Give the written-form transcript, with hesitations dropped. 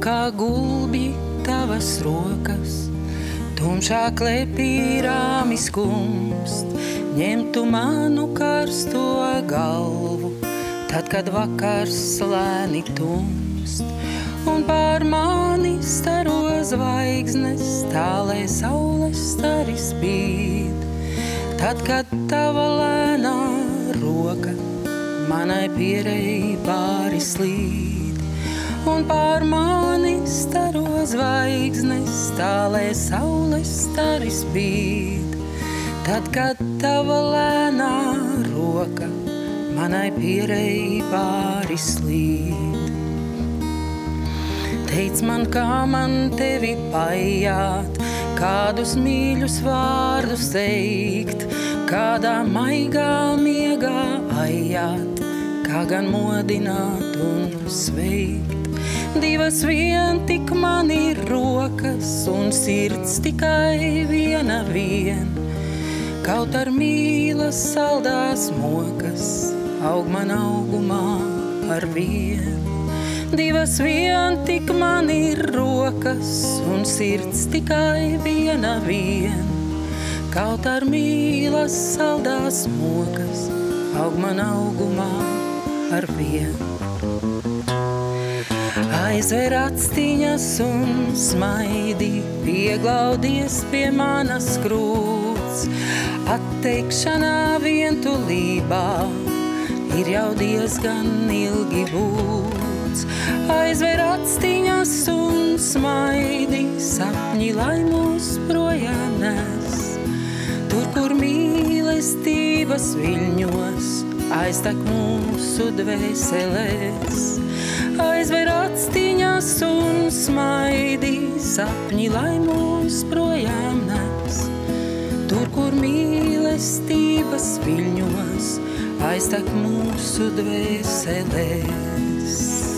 kā gulbi tavas rokas, tumšā klēpī rāmi skumst, ņemtu manu karsto galvu, tad, kad vakars lēni tumst, un pār mani staro zvaigznes, tālē saules stari spīd, tad, kad tava lēnā roka manai pierei pāri slīd, un pār mani staro zvaigznes, tālē saules stari spīd, tad, kad tava lēnā roka manai pierei pāri slīd. Teic man, kā man tevi paiet, kādus mīļus vārdus teikt, kādā maigā miegā aiet, kā gan modināt un sveikt. Divas vien tik man ir rokas un sirds tikai viena vien, kaut ar mīlas saldās mokas aug man augumā ar vien. Divas vien tik man ir rokas un sirds tikai viena vien, kaut ar mīlas saldās mokas aug man augumā ar vien. Aizver actiņas un smaidi, pieglaudies pie manas krūts, atteikšanā vientulībā ir jau diezgan ilgi būts. Aizver actiņas un smaidi, sapņi, lai mūs projām nes, tur, kur mīlestības viļņos aiztek mūsu dvēselēs. Aizver actiņas un smaidi, sapņi, lai mūs projām nes, tur, kur mīlestības viļņos aiztek mūsu dvēselēs.